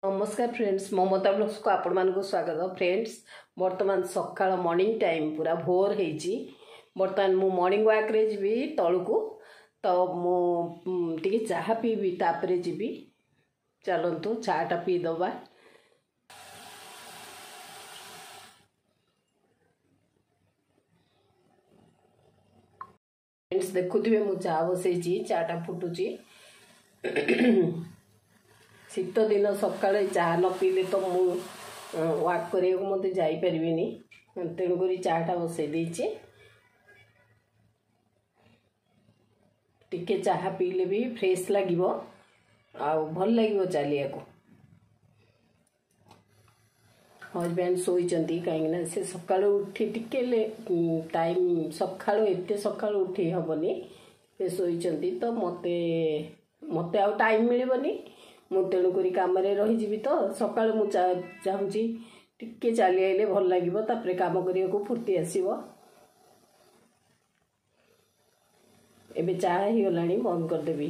नमस्कार फ्रेंड्स, ममता ब्लॉग्स को आपण मानक स्वागत। फ्रेंड्स, बर्तमान सकाळ मॉर्निंग टाइम पूरा भोर होईची। बर्तमान मु मॉर्निंग वॉक रे जीवी तळुको, तो मु टिके चाहा पीबी, तापरे जीवी। चलंतु चाटा पी दबा। फ्रेंड्स देखुथिबे मु चा बसैची, चाटा फुटुची। शीत दिन सकाल चाह न पीले तो मु वाक कर मत जापर तेणुक चाटा बसई देची। टिके चाह पीले भी फ्रेश लगे आ भल लगे चलिया को। हजबैंड शोचती कहीं से सका उठी टिके टाइम सका एत सका उठी हेनी से शोचती तो मत मत आ टाइम मिलबनी मु तेणुक कम रही तो सका चाहूँगी टिके चली आइले भल लगे तापर कम करने को फुर्ती आसब। एबे चाह ही गलानी बंद करदेवी।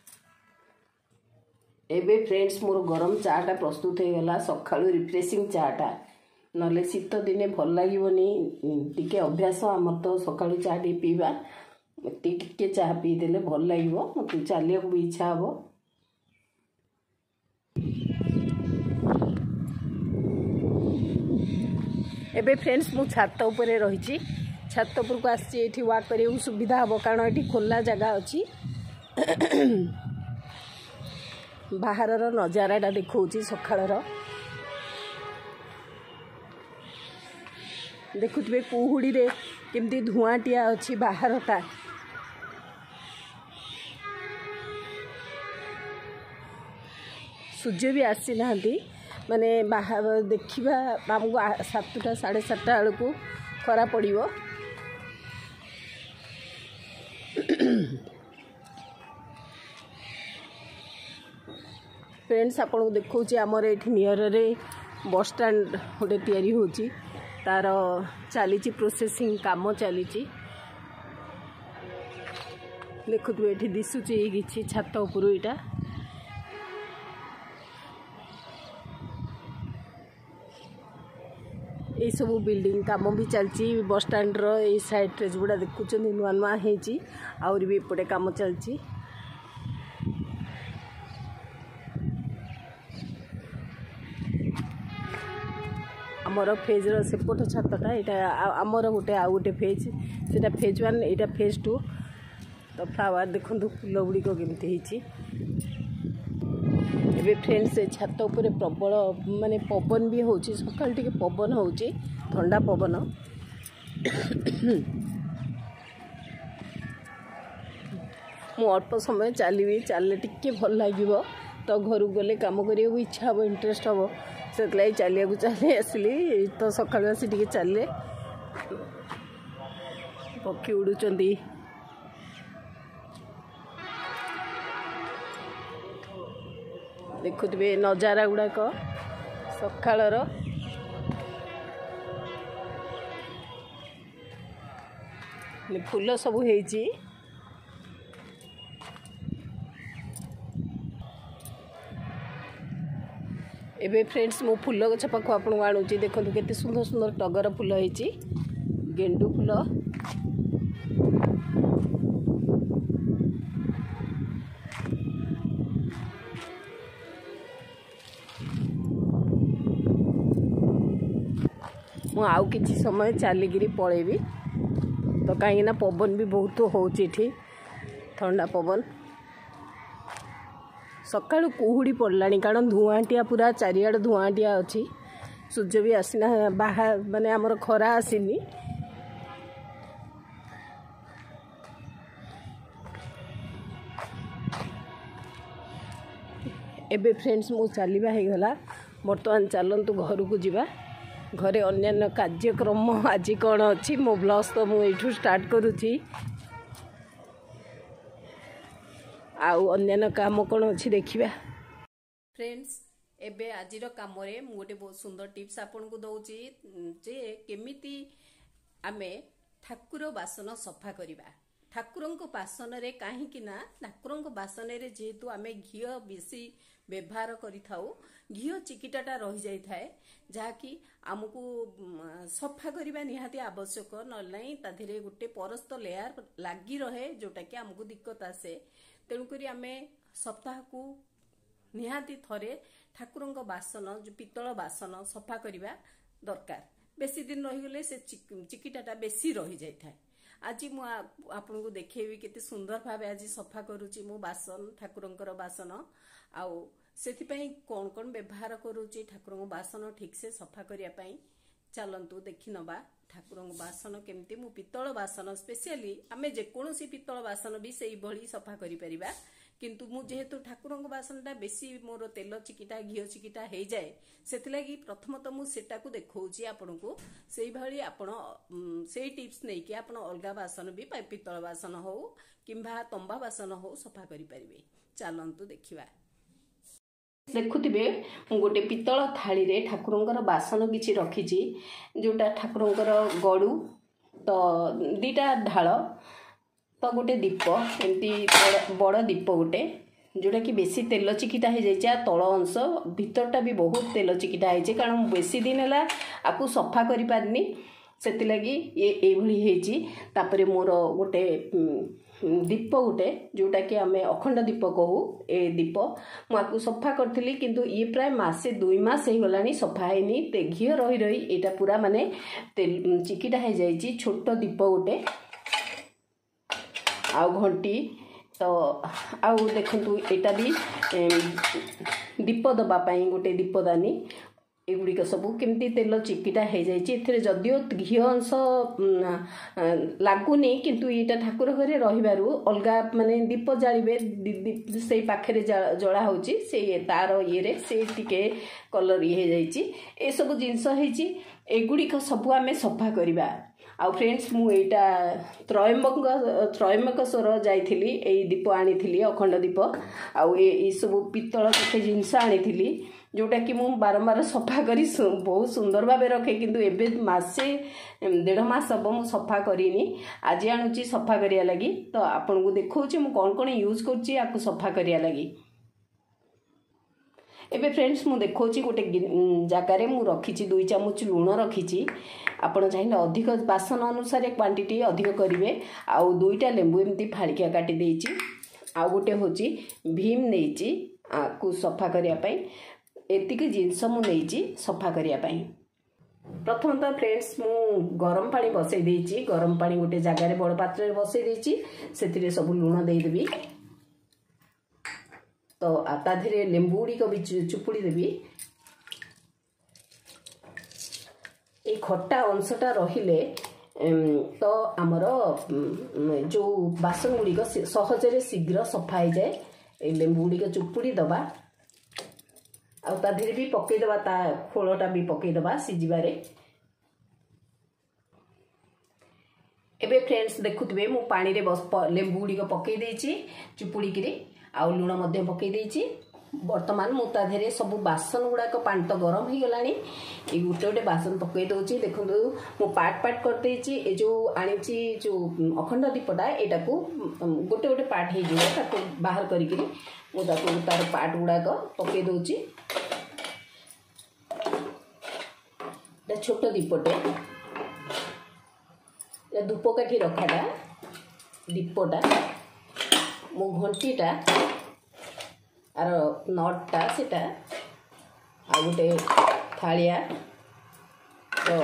एबे फ्रेंड्स मोर गरम चाटा प्रस्तुत हो गला। सका रिफ्रेशिंग चाटा ना शीत दिने भल लगे टिके अभ्यास आमर तो सका चाह टे पीवा टिके चाह पीदेले भल लगे मत चलिया को भी इच्छा हे। एबे फ्रेंड्स मु छात उपरे रही। छात उपर को आसी वाक कर सुविधा हम कारण ये खोला जगह अच्छी। बाहर नजारा देखा सकाळ देखुए कुहुड़ी रे केमती धुआंटिया अच्छी बाहरटा। सूर्य भी आसी ना माने बाहर देखा आमको 7टा 7:30 बेलू खरा पड़ो। फ्रेंड्स आपन को देखा आमर ये नियर रे बस स्टैंड गोटे तैयारी होची तार चली प्रोसेसिंग काम चली देखुए ये दिशुची कि छात उपरू इटा ये सब बिल्डिंग काम भी चलती। बस स्टैंड रो ये साइड रे गुड़ा देखुं नुआ नुआ होती आउरी भी एपटे काम चलती। आमर फेज सेपट छातटा यहाँ आमर गोटे आउ गोटे फेज से फेज 1 यहाँ फेज 2 तो फ्लावर देखो फूल गुड़िक केमती। एबे फ्रेंड्स छात उपरे प्रबल माने पवन भी होची सकाल टिके पवन होची ठंडा पवन। मु अल्प समय चलि चलले टिके भल लगे तो घर गले कम करने को इच्छा हे इंटरेस्ट हम से चलिया को चली आसली तो सका आसी टिके चलले पक्षी उड़ुचंदी। देखुए नजारा गुड़ाक सकाळ फूल सब होईची। एबे फ्रेंड्स मो फूल गछ पाख आपन आणुची देखो केते सुंदर सुंदर टगर फूल होईची गेंडू फूल मु आउ किछि समय चलिकी पलैबी तो कहीं पवन भी बहुत होची ठंडा पवन। सका कुहुड़ी पड़ला कारण धुआंटिया पूरा चारिआड धुआंटिया अच्छी। सूर्य भी आसीना बाहर माने आमर खरा आसीनी। एबे फ्रेंड्स मु चलवा हो गला। बर्तमान चलतु घर को जीवा। घरे अन्य कार्यक्रम आज कौन अच्छी मो ब्लॉग्स तो मुझे स्टार्ट करुच्ची। आउ अन्य काम कौन अच्छी देखिबा। फ्रेंड्स एबे आजिर काम रे मु गोटे बहुत सुंदर टिप्स आपन को दउची जे केमिति आमे ठाकुर बासन सफा करिबा। ठाकुरंक बासन रे कहीं ना ठाकुरंक बासन रे जेहेतु आमे घी बेसी व्यवहार करिथाउ घी चिकिटाटा रही जाई थाए जहाँकि आमको सफा करने निहाती आवश्यक नहीं ताधीरे गोटे परस्त लेयर लगी रहे जोटा कि आमको दिक्कत आसे तेणुक आम सप्ताह को निहाती थरे ठाकुरंक बासन जो पितल बासन सफा करने दरकार बेसी दिन रहीगले से चिकिटाटा बेसी रही जाई थाए। आज मु आपन को देखेबी केते सुंदर भावे आज सफा करूची मु बासन ठाकुरंकर बासन आउ सेथिपई कोन कोन व्यवहार करूची ठाकुरंक बासन ठीक से सफा करिया पई चलंतु देखि नबा ठाकुरंक बासन केमती मु पितल बासन स्पेशली आमे जे कोनोसी पितल बासन भी सेई भली सफा करि परिबा किंतु मु जेहेतु ठाकुरंक बासनटा बेसी मोर तेल चिकिटा घी चिकिटा हो जाए से लगी प्रथमतः मु सेटा को देखौची आपन को सेई भली आपन सेई टिप्स नै कि आपन अलगा बासन भी पितल बासन हो किंबा तंबा बासन हो सफा करि परिबे चलंतु देखिबा। देखुथिबे मु गोटे पितल थाली रे ठाकुरंकर बासन किछि रखिछि जोटा ठाकुरंकर गडू तो दीटा ढाल तो गोटे दीप एमती बड़ दीप गोटे जोटा कि बेसी तेल चिकिटा हो जाए तल अंश भीतरटा भी बहुत तेल चिकिटा हो कारण बेसी दिन है आपको सफा कर पारनी से लगी ये तापर मोर गोटे दीप गोटे जोटा कि आम अखंड दीप कहू ए दीप मुझे सफा करी किंतु ये प्राय मासे 2 मास हो गलानी सफा है घी रही रही यहाँ पूरा माने चिकिटा हो जाए छोट दीप गोटे आउ घंटी तो आउ देखु एटा भी दीप दबापाई गोटे दीपदानी एगुड़िक सबू केमती तेल चिकिटा हो जाए जदियो घी अंश लगुनि किंतु यहाँ ठाकुर घरे रही अलग माने दीप जालिबे से पाखे जला होची से तार ये से टिके कलर ये हो सब जिनस एगुड़िक सबू आम सफा करवा। आउ फ्रेंड्स मु एटा त्रयंबकेश्वर जाइथिली एई दीप आनी अखंड दीप आउ ए सब पितल केते जिनस आनी जोटा कि मु बारंबार सफा करी बहुत सुंदर भाव रखे किंतु एबे मासे 1.5 मास हम मु सफा करिनी आज आणुची सफा करिया लगी तो आपन को देखौची मु कोन कोन यूज करची आपको सफा करिया लगी। एबे फ्रेंड्स मु देखौची गोटे जगार मु रखी 2 चामच लुण रखी आपड़ चाहिए अधिक बासन अनुसार क्वांटिटी अधिक करेंगे आउ 2टा लेंबू एमती फाड़िया काटी देछि आउ गोटे होची भीम नेछि को सफा करने एतिक जिनस मुझे सफा करने। प्रथम तो फ्रेंड्स मु गरम पानी बसई देछि गरम पानी गोटे जगार बड़ पात्र बसई देछि से सब लुण देदेवी तो ता धीरे लेंबू गुड़िक भी चुपुड़ी देवी ये खट्टा अंशटा रहिले तो आमर जो बासन गुड़िक सहजरे शीघ्र सफा हो जाए लेंबू गुड़िक चुपुड़ी दबा आ ता धीरे भी पकईदबा ता खोलटा भी पकईदबा सीझबारे। एबे फ्रेंड्स देखुथिबे मु पानी रे बस लेंबू गुड़िक पकई देछि चुपुड़ी किरी आउ लुण मध्य पकई देछि वर्तमान मु ता धेरे सब बासन गुड़ाक पानी तो गरम हो गलानी ये गोटे गोटे बासन पकई दउछि देखु मु पार्ट पार्ट कर देछि ए जो आनिछि जो अखंड दीपटा एटा को गोटे गोटे पार्ट हे जिवो ताको बाहर करी किरी मु ताको तार पार्ट गुड़ाक पकई दउछि ए छोट दीपटे ए धूपकाठी रखाटा दीपटा मो घंटीटा आर नटटा सेटा आ गोटे थालिया तो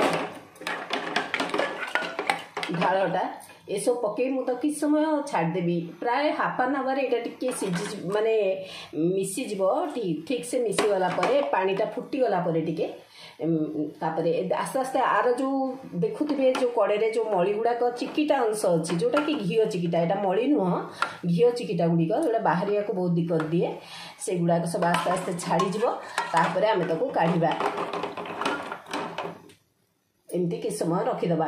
ढालटा ये सब पकई मु तो किस समय छाड़देवी प्राय हाफ एन आवर यहाँ टी सीझी माने मिसीज ठीक से मिसीगला पानीटा फुटीगला टी आस्ते आस्ते आर जो देखुए जो कड़े जो मली गुड़ाक चिकिटा अंश अच्छी जोटा कि घी चिकिटा यहाँ मली नुह घी चिकिटा गुड़िक जोटा बाहर को बहुत दिक्कत दिए से गुड़ाक सब आस्ते आस्ते छाड़ीज आम ताको काढ़ा एमती कि समय रखीदबा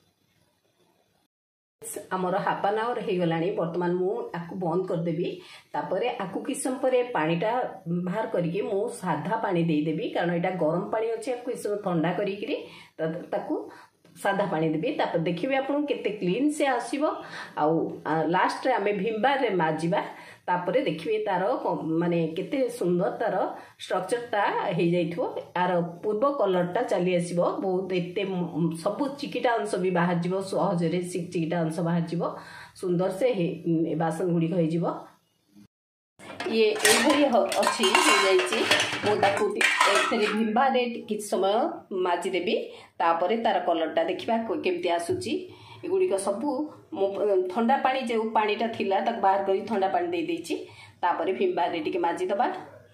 आमर हाफ एन आवर हो गलानी बर्तमान मु आकु बंद करदेवी तापरे आकु किस समय पर पानीटा बाहर करके मु साधा पानी देदेवी कारण यहाँ गरम पानी अच्छे किस समय ठंडा करी ताकू साधा पानी देबी तापर देखिबे आपन केते क्लीन से आसीबो आउ लास्ट रे हमें भीम बार रे माजिबा तापर देखिबे तार माने केते सुंदर तार स्ट्रक्चर ता हे जाइथो आर पूर्व कलर ता चली आसीबो बहुत एते सब चिकिटा अंश भी बाहर जीवो सहज रे चिकिटा अंश बाहर जीवो सुंदर से हे बासन गुडी होई जीवो ये एभली अच्छी हो जाइए मुझे भीम बार किछ समय माजी देबी तापर तार कलरटा देखा केमती आसूची एगुड़िक सबू ठंडा पानी जो पानीटा थिला ताक बाहर कर ठंडा पानी दे देछि तापर भीम बार टिके माजी दबा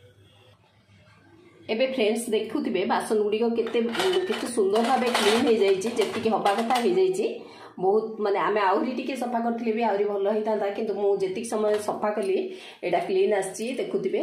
एबे फ्रेंड्स देखुथिबे बासन गुड़िक केते सुंदर भाबे क्लीन हो जाइए जेतिकी हबा कथा हो जाइए बहुत माने आमे आउरी टिके सफा करथिले भी आउरी भलो होइता किंतु मु जेतिक समय सफा कली एटा क्लीन आछि देखुथिबे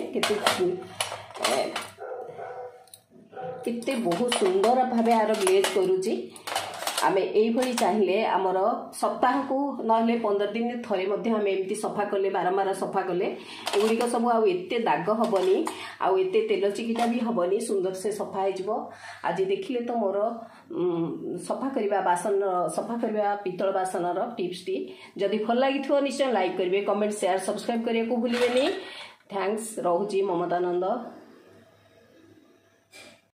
केते बहुत सुंदर भाबे आर ग्लेज करूची आमे एई भली चाहिए आमर सप्ताह को नहले 15 दिन थरे मध्ये आमे एमती सफा कले बारंबार सफा कले एगुड़िक सब आउ एते दाग हबनी आउ एते तेल चिकिटा भी हबनी सुंदर से सफा हो आज देखिले तो मोर सफा करबा बासन सफा करबा पितल बासन रो टिप्स टी जदि भल लागिथो निश्चय लाइक करिवे कमेंट शेयर सब्सक्राइब करिया को भूलिबेनी थैंक्स रहउची ममतानंद।